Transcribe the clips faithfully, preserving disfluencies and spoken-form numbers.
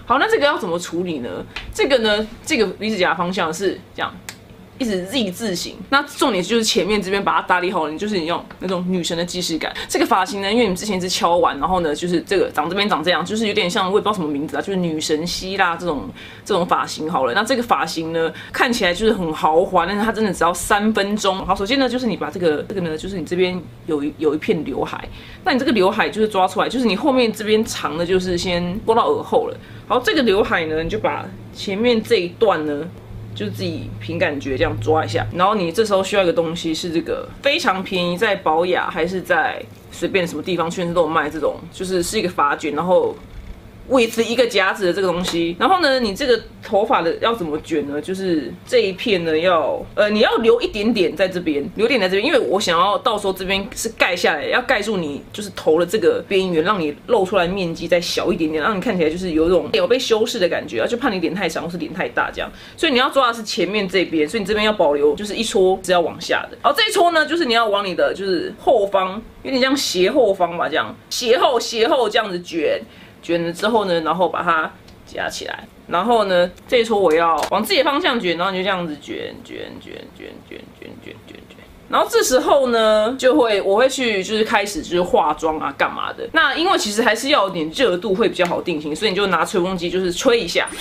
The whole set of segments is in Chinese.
好，那这个要怎么处理呢？这个呢，这个离子夹方向是这样。一直 Z 字形，那重点就是前面这边把它打理好了，你就是你用那种女神的既视感。这个发型呢，因为你们之前是敲完，然后呢，就是这个长这边长这样，就是有点像我也不知道什么名字啊，就是女神希腊这种这种发型好了。那这个发型呢，看起来就是很豪华，但是它真的只要三分钟。好，首先呢，就是你把这个这个呢，就是你这边有一有一片刘海，那你这个刘海就是抓出来，就是你后面这边长的，就是先拨到耳后了。好，这个刘海呢，你就把前面这一段呢。就自己凭感觉这样抓一下，然后你这时候需要一个东西是这个非常便宜，在宝雅还是在随便什么地方全都有卖这种，就是是一个发卷，然后维持一个夹子的这个东西。然后呢，你这个头发的要怎么卷呢？就是这一片呢要呃你要留一点点在这边，留点在这边，因为我想要到时候这边是盖下来，要盖住你就是头的这个边缘，让你露出来面积再小一点点，让你看起来就是有一种有被修饰的感觉啊，就怕你脸太长或是脸太大这样。所以你要抓的是前面这边，所以你这边要保留就是一撮是要往下的。好，这一撮呢就是你要往你的就是后方，有点像斜后方吧，这样斜后斜后这样子卷。卷了之后呢，然后把它夹起来，然后呢，这一撮我要往自己的方向卷，然后你就这样子卷卷卷卷卷卷卷卷卷，然后这时候呢，就会我会去就是开始就是化妆啊干嘛的。那因为其实还是要有点热度会比较好定型，所以你就拿吹风机就是吹一下。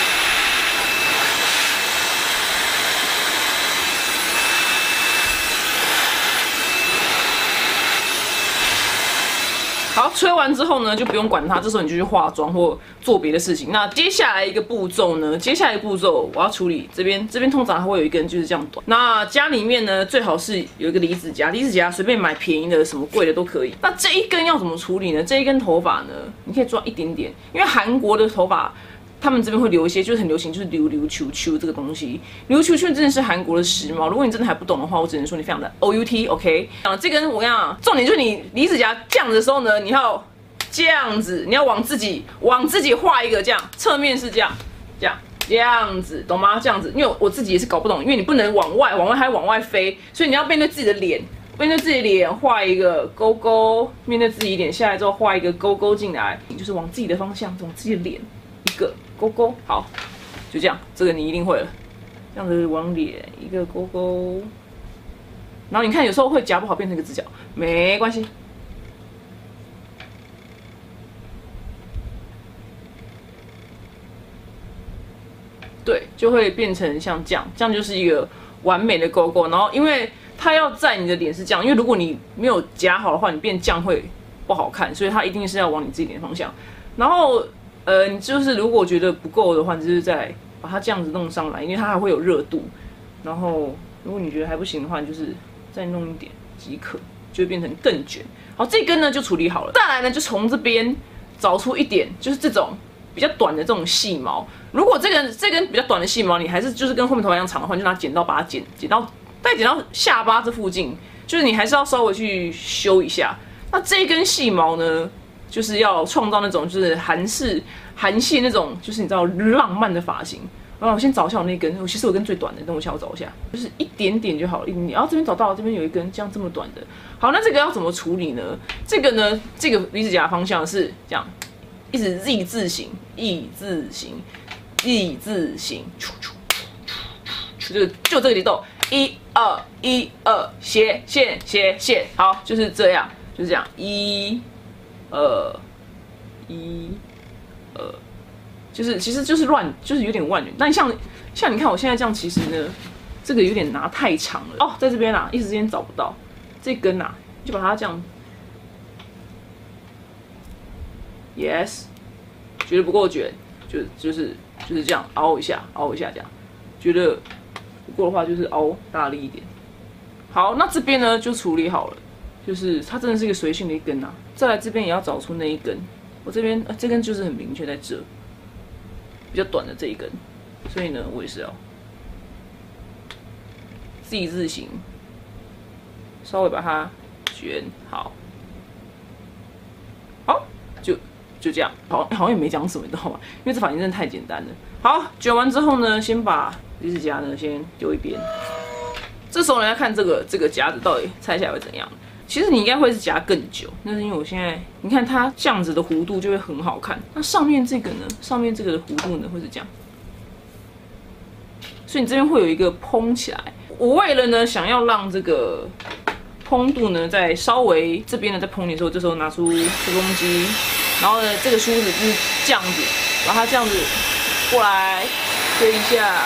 好，吹完之后呢，就不用管它，这时候你就去化妆或做别的事情。那接下来一个步骤呢，接下来一个步骤我要处理这边，这边通常还会有一根就是这样短。那家里面呢，最好是有一个离子夹，离子夹随便买便宜的、什么贵的都可以。那这一根要怎么处理呢？这一根头发呢，你可以抓一点点，因为韩国的头发。他们这边会留一些，就是很流行，就是溜溜球球这个东西。溜球球真的是韩国的时髦。如果你真的还不懂的话，我只能说你非常的 O U T，OK？、Okay? 啊，这根我跟你讲，重点就是你离子夹这样子的时候呢，你要这样子，你要往自己往自己画一个这样，侧面是这样，这样这样子，懂吗？这样子，因为我自己也是搞不懂，因为你不能往外，往外还往外飞，所以你要面对自己的脸，面对自己的脸画一个勾勾，面对自己脸下来之后画一个勾勾进来，就是往自己的方向，往自己的脸一个。勾勾，好，就这样，这个你一定会了。这样子往脸一个勾勾，然后你看有时候会夹不好变成一个直角，没关系。对，就会变成像这样，这样就是一个完美的勾勾。然后因为它要在你的脸是这样，因为如果你没有夹好的话，你变这样会不好看，所以它一定是要往你自己脸方向。然后。呃，你就是如果觉得不够的话，你就是再把它这样子弄上来，因为它还会有热度。然后，如果你觉得还不行的话，你就是再弄一点即可，就会变成更卷。好，这根呢就处理好了。再来呢，就从这边找出一点，就是这种比较短的这种细毛。如果这根这根比较短的细毛，你还是就是跟后面头发一样长的话，你就拿剪刀把它剪剪到，大概剪到下巴这附近，就是你还是要稍微去修一下。那这一根细毛呢？就是要创造那种就是韩式韩系那种就是你知道浪漫的发型。然后我先找一下我那根，我其实有根最短的，等我下我找一下，就是一点点就好了，一点点。然后这边找到了，这边有一根这样这么短的。好，那这个要怎么处理呢？这个呢，这个离子夹方向是这样，一直 Z 字形、E 字形、E 字形，就就这个节奏，一二一二，斜线斜线，好，就是这样，就是这样，一。呃，一，呃，就是其实就是乱，就是有点乱。但像像你看我现在这样，其实呢，这个有点拿太长了哦，在这边啊，一时之间找不到这根啊，就把它这样 ，yes， 觉得不够卷，就就是就是这样凹一下，凹一下这样，觉得不够的话就是凹大力一点。好，那这边呢就处理好了。就是它真的是一个随性的一根啊，再来这边也要找出那一根，我这边、呃、这根就是很明确在这，比较短的这一根，所以呢，我也是要 Z 字形，稍微把它卷好，好，就就这样，好，好像也没讲什么，你知道吗？因为这发型真的太简单了。好，卷完之后呢，先把离子夹呢先丢一边，这时候呢要看这个这个夹子到底拆下来会怎样。其其实你应该会是夹更久，那是因为我现在你看它这样子的弧度就会很好看。那上面这个呢？上面这个的弧度呢会是这样，所以你这边会有一个蓬起来。我为了呢想要让这个蓬度呢再稍微这边呢再蓬点的时候，这时候拿出吹风机，然后呢这个梳子就是这样子，把它这样子过来推一下，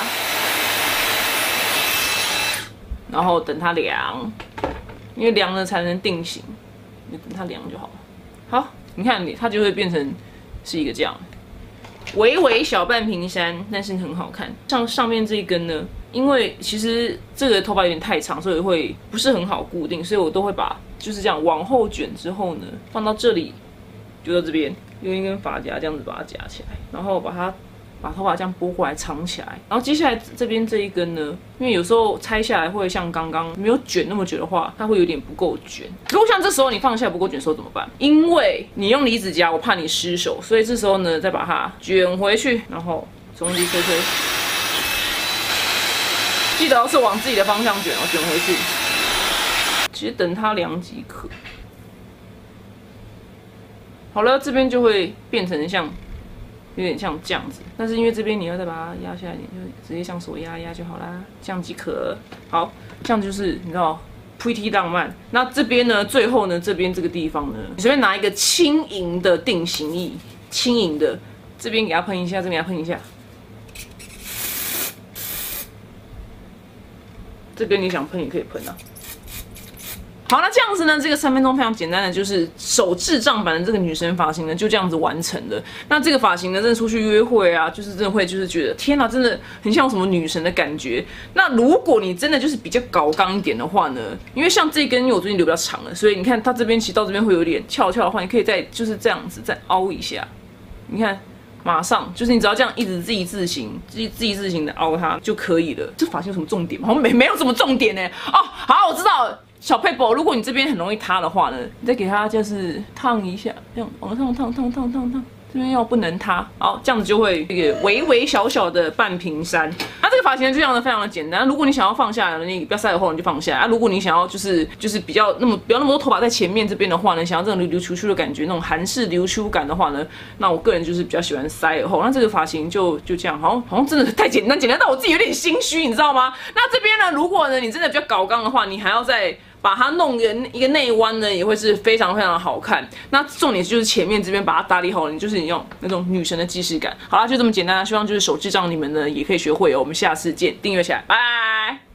然后等它凉。因为凉了才能定型，你等它凉就好了。好，你看你它就会变成是一个这样，微微小半平山，但是很好看。像上面这一根呢，因为其实这个头发有点太长，所以会不是很好固定，所以我都会把就是这样往后卷之后呢，放到这里，就到这边，用一根发夹这样子把它夹起来，然后把它。把头发这样拨过来藏起来，然后接下来这边这一根呢，因为有时候拆下来会像刚刚没有卷那么久的话，它会有点不够卷。如果像这时候你放下不够卷的时候怎么办？因为你用离子夹，我怕你失手，所以这时候呢再把它卷回去，然后中机吹吹，记得是往自己的方向卷哦，卷回去，其实等它凉即可。好了，这边就会变成像。有点像这样子，但是因为这边你要再把它压下来一点，就直接像手压一压就好啦，这样即可。好，这样就是你知道 pretty 浪漫。那这边呢，最后呢，这边这个地方呢，你随便拿一个轻盈的定型液，轻盈的，这边给它喷一下，这边给它喷一下。这边你想喷也可以喷啊。好，那这样子呢，这个三分钟非常简单的，就是手智障版的这个女神发型呢，就这样子完成了。那这个发型呢，真的出去约会啊，就是真的会就是觉得天哪，真的很像什么女神的感觉。那如果你真的就是比较高刚一点的话呢，因为像这根，因为我最近留比较长了，所以你看它这边其实到这边会有点翘翘的话，你可以再就是这样子再凹一下，你看。马上就是你只要这样一直自己自行、自己自己自行的凹它就可以了。这发型有什么重点吗？好像没没有什么重点呢。哦，好，我知道了。小佩宝，如果你这边很容易塌的话呢，你再给它就是烫一下，这样往上烫烫烫烫烫，这边要不能塌，好，这样子就会一个微微小小的半平山。那这个发型就这样的非常的简单。如果你想要放下来，你不要塞得后，你就放下来。啊，如果你想要就是就是比较那么不要那么多头发在前面这边的话呢，想要这种流流出出的感觉，那种韩式流出感的话呢，那我个人就是比较喜欢塞耳后。那这个发型就就这样，好像好像真的太简单，简单到我自己有点心虚，你知道吗？那这边呢，如果呢你真的比较搞刚的话，你还要再。把它弄个一个内弯呢，也会是非常非常的好看。那重点就是前面这边把它打理好了，你就是你用那种女神的既视感。好啦，就这么简单啦。希望就是手智障你们呢也可以学会哦。我们下次见，订阅起来，拜。